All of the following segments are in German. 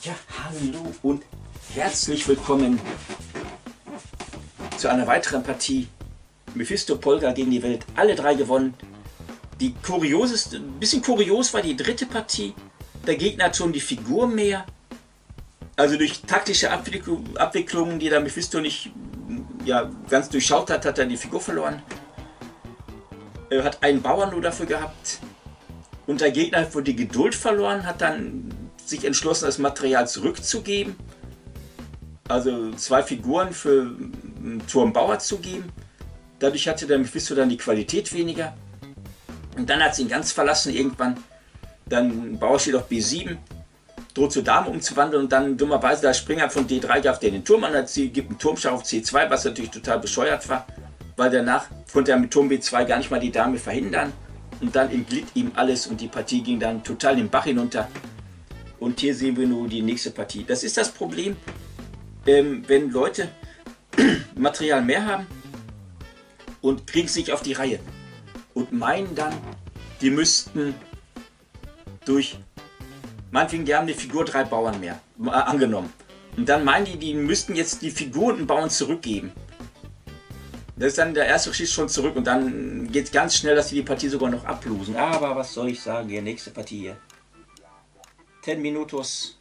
Ja, hallo und herzlich willkommen zu einer weiteren Partie Mephisto Polgar gegen die Welt. Alle drei gewonnen. Die kurioseste, ein bisschen kurios war die dritte Partie. Der Gegner hat schon die Figur mehr. Also durch taktische Abwicklungen, die der Mephisto nicht ganz durchschaut hat, hat er die Figur verloren. Er hat einen Bauern nur dafür gehabt. Und der Gegner hat wohl die Geduld verloren, hat dann sich entschlossen, das Material zurückzugeben. Also 2 Figuren für einen Turmbauer zu geben. Dadurch hatte der Mephisto dann die Qualität weniger. Und dann hat sie ihn ganz verlassen irgendwann. Dann Bauer steht auf B7, droht zur Dame umzuwandeln und dann dummerweise der Springer von D3 gab den Turm an, gibt einen Turmschach auf C2, was natürlich total bescheuert war, weil danach konnte er mit Turm B2 gar nicht mal die Dame verhindern. Und dann entglitt ihm alles und die Partie ging dann total den Bach hinunter. Und hier sehen wir nur die nächste Partie. Das ist das Problem, wenn Leute Material mehr haben und kriegen sich auf die Reihe und meinen dann, die müssten durch, meinetwegen, die haben eine Figur 3 Bauern mehr angenommen. Und dann meinen die, die müssten jetzt die Figur und den Bauern zurückgeben. Das ist dann der erste Schritt schon zurück und dann geht es ganz schnell, dass sie die Partie sogar noch ablosen. Aber was soll ich sagen, hier, nächste Partie hier. 10 Minutos.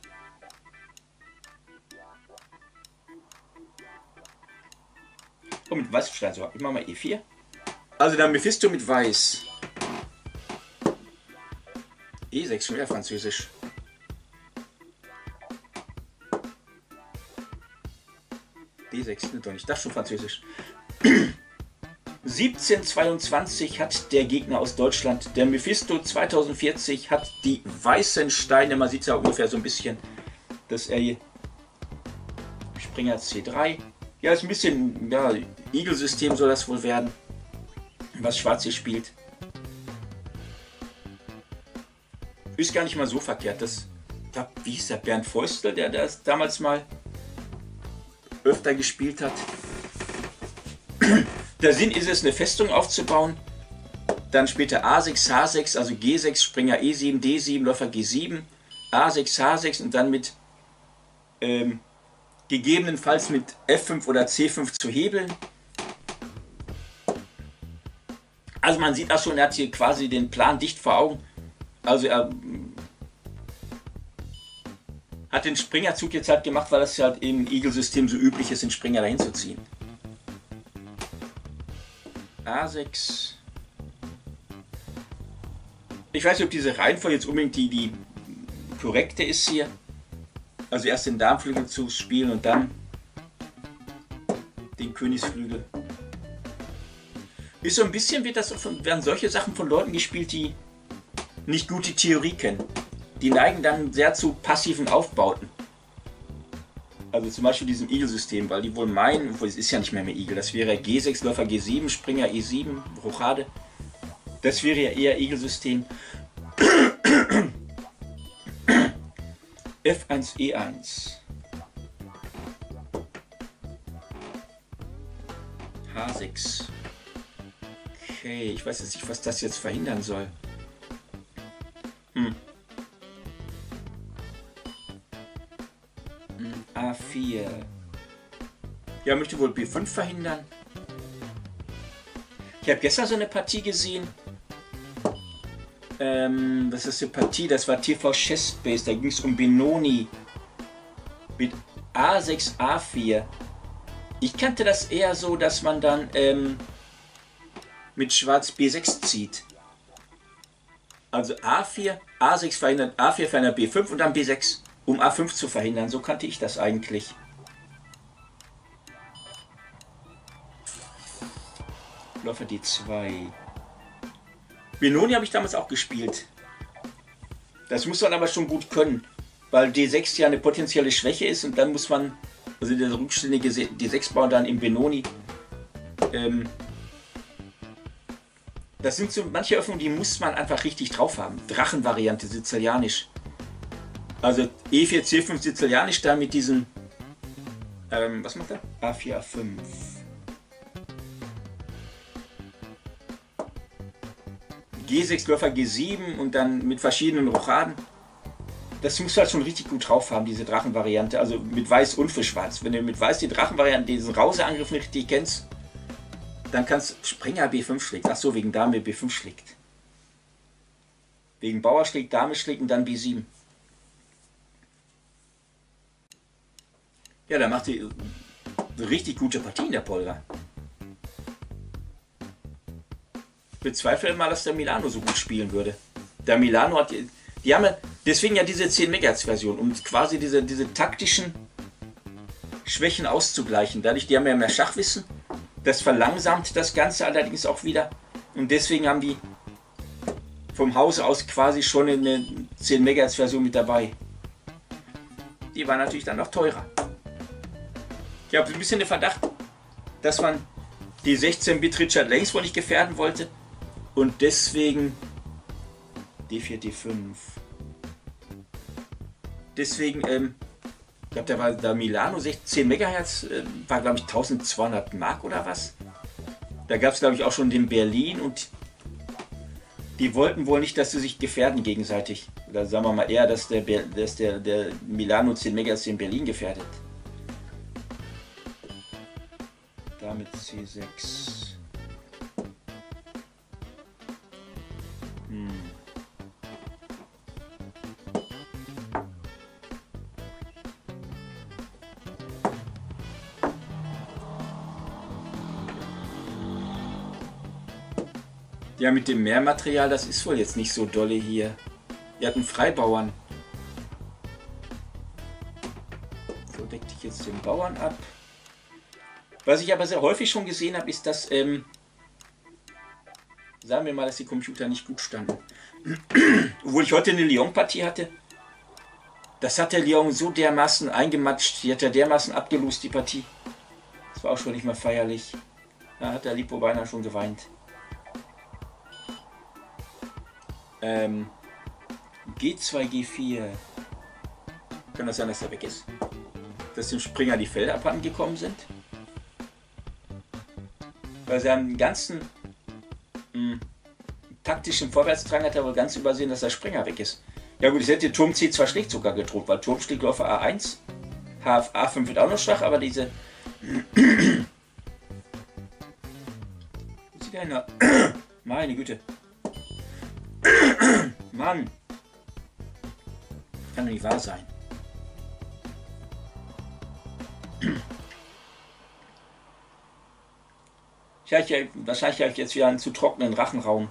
Oh, mit Weiß Stein sogar. Ich mache mal E4. Also der Mephisto mit Weiß. E6, schon wieder Französisch. D6, doch nicht, das schon Französisch. 1722 hat der Gegner aus Deutschland, der Mephisto 2040, hat die weißen Steine, man sieht es ja ungefähr so ein bisschen, dass er hier Springer C3, ja, ist ein bisschen, ja, Igel-System soll das wohl werden, was Schwarz hier spielt. Ist gar nicht mal so verkehrt, das, wie hieß der, Bernd Feustel, der das damals mal öfter gespielt hat. Der Sinn ist es, eine Festung aufzubauen, dann später A6, H6, also G6, Springer E7, D7, Läufer G7, A6, H6 und dann mit gegebenenfalls mit F5 oder C5 zu hebeln. Also man sieht auch schon, er hat hier quasi den Plan dicht vor Augen. Also er hat den Springerzug jetzt halt gemacht, weil das halt im Igel-System so üblich ist, den Springer dahin zu ziehen. A6. Ich weiß nicht, ob diese Reihenfolge jetzt unbedingt die korrekte ist hier. Also erst den Darmflügel zu spielen und dann den Königsflügel. Ist so ein bisschen, werden solche Sachen von Leuten gespielt, die nicht gut die Theorie kennen. Die neigen dann sehr zu passiven Aufbauten. Also zum Beispiel diesem Igel-System, weil die wohl meinen, obwohl es ist ja nicht mehr Igel, das wäre G6, Läufer G7, Springer E7, Rochade. Das wäre ja eher Igel-System. F1, E1. H6. Okay, ich weiß jetzt nicht, was das jetzt verhindern soll. A4. Ja, möchte wohl B5 verhindern. Ich habe gestern so eine Partie gesehen. Das ist eine Partie, das war TV Chessbase, da ging es um Benoni. Mit A6, A4. Ich kannte das eher so, dass man dann mit Schwarz B6 zieht. Also A4, A6 verhindert, A4 verhindert B5 und dann B6. Um A5 zu verhindern, so kannte ich das eigentlich. Läufer D2. Benoni habe ich damals auch gespielt. Das muss man aber schon gut können, weil D6 ja eine potenzielle Schwäche ist und dann muss man, also der rückständige D6-Bauer dann im Benoni, das sind so manche Öffnungen, die muss man einfach richtig drauf haben. Drachenvariante, sizilianisch. Also E4, C5 sizilianisch da mit diesen, was macht er? A4, A5. G6, Läufer G7 und dann mit verschiedenen Rochaden. das musst du halt schon richtig gut drauf haben, diese Drachenvariante. Also mit Weiß und für Schwarz. Wenn du mit Weiß die Drachenvariante, diesen Rauseangriff nicht richtig kennst, dann kannst Springer B5 schlägt. Achso, wegen Dame B5 schlägt. Wegen Bauer schlägt, Dame schlägt und dann B7. Ja, da macht die eine richtig gute Partie in der Polga. Ich bezweifle mal, dass der Milano so gut spielen würde. Der Milano hat, die haben ja, deswegen ja diese 10 MHz Version, um quasi diese taktischen Schwächen auszugleichen. Dadurch, die haben ja mehr Schachwissen. Das verlangsamt das Ganze allerdings auch wieder. Und deswegen haben die vom Haus aus quasi schon eine 10 MHz Version mit dabei. Die war natürlich dann noch teurer. Ich habe ein bisschen den Verdacht, dass man die 16-Bit Richard Langs wohl nicht gefährden wollte. Und deswegen D4, D5. Deswegen, ich glaube, da war der Milano 16 MHz, war glaube ich 1200 Mark oder was. Da gab es glaube ich auch schon den Berlin und die wollten wohl nicht, dass sie sich gefährden gegenseitig. Oder sagen wir mal eher, dass der Milano 10 MHz den Berlin gefährdet. Damit C6. Ja, mit dem Mehrmaterial, das ist wohl jetzt nicht so dolle hier. Wir hatten Freibauern. So deckte ich jetzt den Bauern ab. Was ich aber sehr häufig schon gesehen habe, ist, dass, sagen wir mal, dass die Computer nicht gut standen. Obwohl ich heute eine Lyon-Partie hatte. Das hat der Lyon so dermaßen eingematscht, die hat er dermaßen abgelost, die Partie. Das war auch schon nicht mehr feierlich. Da hat der Lipo beinahe schon geweint. G2, G4. Kann das sein, dass er weg ist? Dass dem Springer die Felder abhanden gekommen sind? Weil sie haben den ganzen taktischen Vorwärtsdrang hat er wohl ganz übersehen, dass der Springer weg ist. Ja gut, ich hätte Turm C2 schlägt sogar gedroht, weil Turm schlägt auf A1. A5 wird auch noch schwach, aber diese... Wo ist die denn? Meine Güte. Mann. Kann doch nicht wahr sein. Wahrscheinlich habe ich jetzt wieder einen zu trockenen Rachenraum.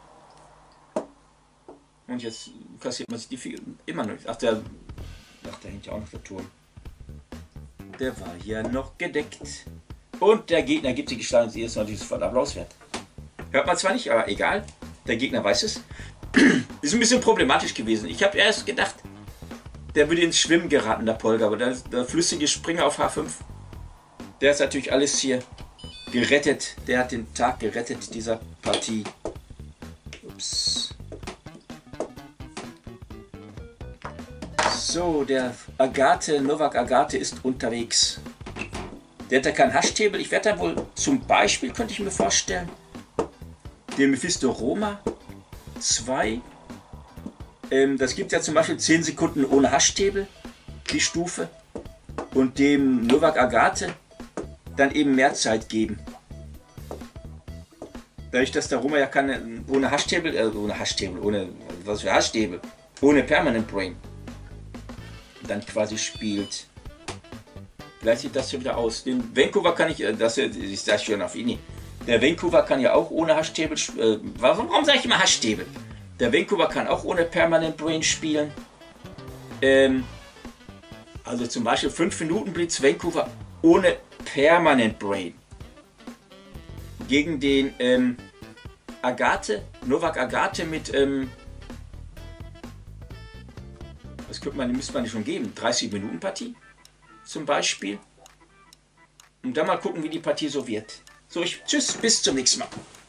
Und jetzt kassiert man sich die Figur immer noch. Ach, da hängt ja auch noch der Turm. Der war ja noch gedeckt. Und der Gegner gibt die Gestalt, sie ist natürlich sofort Applaus wert. Hört man zwar nicht, aber egal. Der Gegner weiß es. Ist ein bisschen problematisch gewesen. Ich habe erst gedacht, der würde ins Schwimmen geraten, der Polga. Aber der flüssige Springer auf H5, der ist natürlich alles hier gerettet. Der hat den Tag gerettet, dieser Partie. Ups. So, der Novak Agate ist unterwegs. Der hat ja keinen Haschtable. Ich werde da wohl zum Beispiel, könnte ich mir vorstellen, den Mephisto Roma 2. Das gibt ja zum Beispiel 10 Sekunden ohne Haschtable, die Stufe. Und dem Novak Agate dann eben mehr Zeit geben. Dadurch, dass der Roma ja keine, ohne Haschtable, was für Haschtable, ohne Permanent Brain dann quasi spielt. Vielleicht sieht das hier wieder aus. Den Vancouver kann ich sage schon auf ihn. Der Vancouver kann ja auch ohne Haschtable, warum sage ich immer Haschtable? Der Vancouver kann auch ohne Permanent Brain spielen. Also zum Beispiel 5 Minuten Blitz Vancouver ohne Permanent Brain. Gegen den Agate, Novak Agate mit, was müsste man schon geben? 30 Minuten Partie zum Beispiel. Und dann mal gucken, wie die Partie so wird. So, tschüss, bis zum nächsten Mal.